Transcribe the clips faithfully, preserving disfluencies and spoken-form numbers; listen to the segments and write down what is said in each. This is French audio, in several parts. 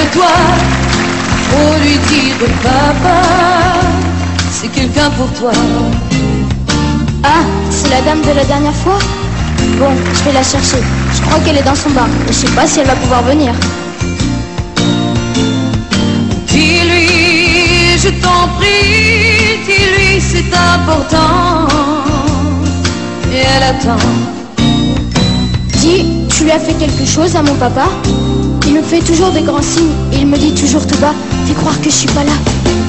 toi. Faut lui dire papa, c'est quelqu'un pour toi. Ah, c'est la dame de la dernière fois? Bon, je vais la chercher. Je crois qu'elle est dans son bar. Je sais pas si elle va pouvoir venir. Dis-lui, je t'en prie, dis-lui c'est important. Et elle attend. Dis, tu lui as fait quelque chose à mon papa? Il me fait toujours des grands signes et il me dit toujours tout bas, fais croire que je suis pas là.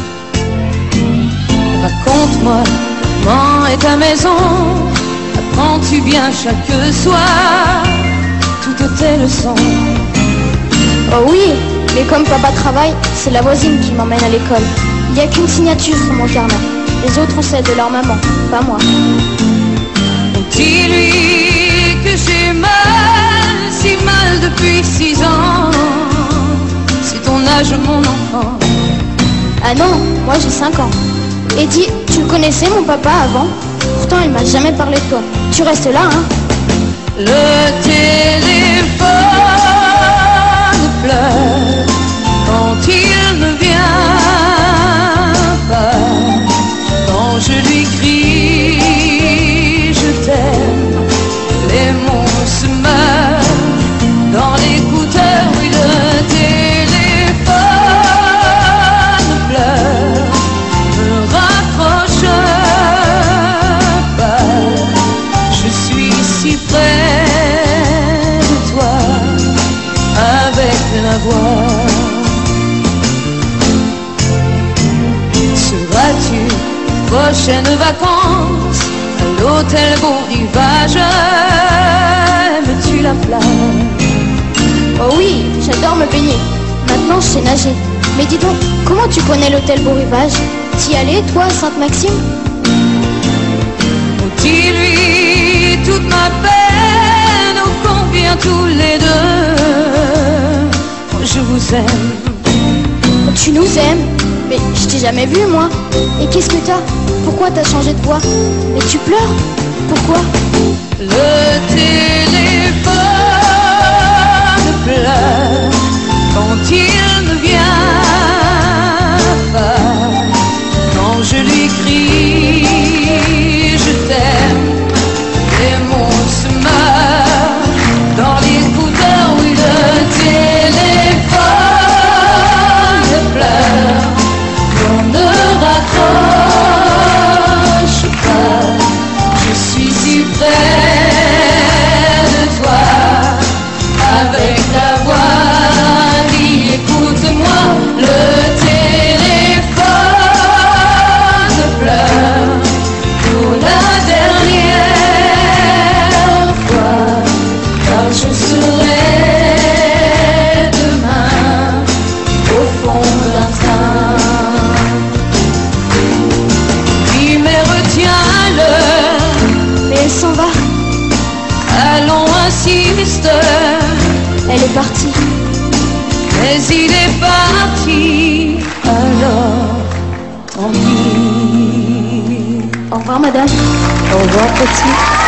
Raconte-moi, comment est ta maison? Apprends-tu bien chaque soir toutes tes leçons? Oh oui, mais comme papa travaille, c'est la voisine qui m'emmène à l'école. Il n'y a qu'une signature sur mon carnet. Les autres ont celle de leur maman, pas moi. Dis-lui que j'ai mal, si mal depuis six ans. C'est ton âge, mon enfant. Ah non, moi j'ai cinq ans. Et dis, tu le connaissais mon papa avant? Pourtant il m'a jamais parlé de toi. Tu restes là, hein? Le téléphone pleure quand il ne vient pas. Quand je lui crie je t'aime, les mots se meurent dans l'écouteur. Oui, le téléphone pleure, me raccroche pas. Je suis si près de toi avec la voix. Seras-tu prochaines vacances à l'hôtel Beau Rivage? Aimes-tu la plage? Oh oui, j'adore me baigner. Maintenant je sais nager. Mais dis donc, comment tu connais l'hôtel Beau Rivage? T'y allais, toi, à Sainte-Maxime? Dis-lui toute ma peine, ô combien tous les deux je vous aime. Tu nous aimes? Mais je t'ai jamais vu, moi. Et qu'est-ce que t'as? Pourquoi t'as changé de voix? Mais tu pleures? Pourquoi? Le téléphone pleure quand il ne vient pas. Quand je lui crie je t'aime, les mots se meurent dans l'écouteur. Oui, le téléphone pleure, on ne raccroche pas. Je suis si près de toi avec ta voix. Dis, écoute-moi, le téléphone pleure pour la dernière fois, car je serai demain au fond d'un train. Dis, mais retiens-le. Mais elle s'en va. Allons, insiste. Elle est partie. Mais il est parti, alors tant pis. Au revoir, madame. Au revoir, petit.